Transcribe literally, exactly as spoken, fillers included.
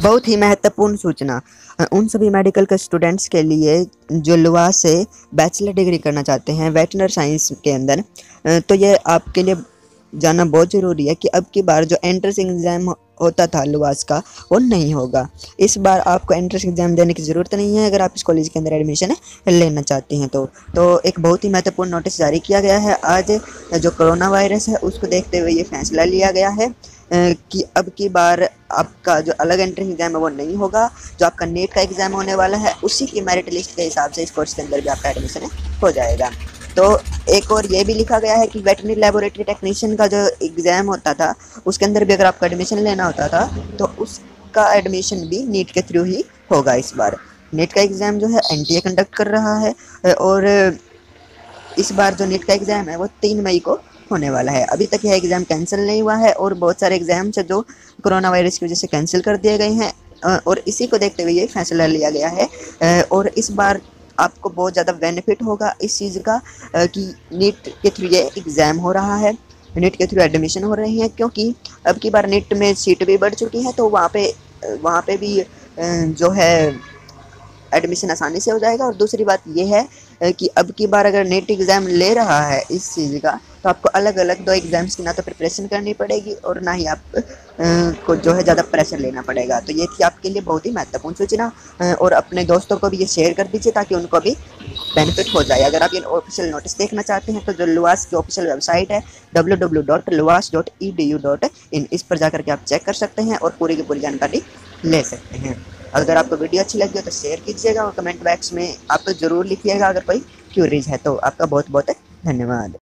बहुत ही महत्वपूर्ण सूचना उन सभी मेडिकल के स्टूडेंट्स के लिए जो लुआस से बैचलर डिग्री करना चाहते हैं वेटरनरी साइंस के अंदर, तो ये आपके लिए जानना बहुत ज़रूरी है कि अब की बार जो एंट्रेंस एग्ज़ाम होता था लुआस का, वो नहीं होगा। इस बार आपको एंट्रेंस एग्ज़ाम देने की ज़रूरत नहीं है अगर आप इस कॉलेज के अंदर एडमिशन लेना चाहते हैं तो तो एक बहुत ही महत्वपूर्ण नोटिस जारी किया गया है आज। जो कोरोना वायरस है उसको देखते हुए ये फैसला लिया गया है कि अब की बार आपका जो अलग एंट्रेंस एग्ज़ाम है वो नहीं होगा। जो आपका नीट का एग्ज़ाम होने वाला है उसी की मेरिट लिस्ट के हिसाब से इस कोर्स के अंदर भी आपका एडमिशन हो जाएगा। तो एक और ये भी लिखा गया है कि वेटरनरी लैबोरेटरी टेक्नीशियन का जो एग्ज़ाम होता था उसके अंदर भी अगर आपका एडमिशन लेना होता था तो उसका एडमिशन भी नीट के थ्रू ही होगा। इस बार नीट का एग्ज़ाम जो है एनटीए कंडक्ट कर रहा है और इस बार जो नीट का एग्ज़ाम है वो तीन मई को होने वाला है। अभी तक यह एग्ज़ाम कैंसिल नहीं हुआ है और बहुत सारे एग्ज़ाम्स हैं जो कोरोना वायरस की वजह से कैंसिल कर दिए गए हैं और इसी को देखते हुए ये फैसला लिया गया है। और इस बार आपको बहुत ज़्यादा बेनिफिट होगा इस चीज़ का कि नीट के थ्रू ये एग्ज़ाम हो रहा है, नीट के थ्रू एडमिशन हो रही है, क्योंकि अब की बार नीट में सीट भी बढ़ चुकी है तो वहाँ पे वहाँ पे भी जो है एडमिशन आसानी से हो जाएगा। और दूसरी बात ये है कि अब की बार अगर नीट एग्ज़ाम ले रहा है इस चीज़ का तो आपको अलग अलग दो एग्ज़ाम्स की ना तो प्रिपरेशन करनी पड़ेगी और ना ही आप को जो है ज़्यादा प्रेशर लेना पड़ेगा। तो ये थी आपके लिए बहुत ही महत्वपूर्ण सूचना और अपने दोस्तों को भी ये शेयर कर दीजिए ताकि उनको भी बेनिफिट हो जाए। अगर आप ये ऑफिशियल नोटिस देखना चाहते हैं तो जो लुआस की ऑफिशियल वेबसाइट है डब्ल्यू डब्ल्यू डब्ल्यू डॉट लुआस dot E D U dot in, इस पर जाकर के आप चेक कर सकते हैं और पूरी की पूरी जानकारी ले सकते हैं। अगर आपको वीडियो अच्छी लगी हो तो शेयर कीजिएगा और कमेंट बॉक्स में आप ज़रूर लिखिएगा अगर कोई क्यूरीज है तो। आपका बहुत बहुत धन्यवाद।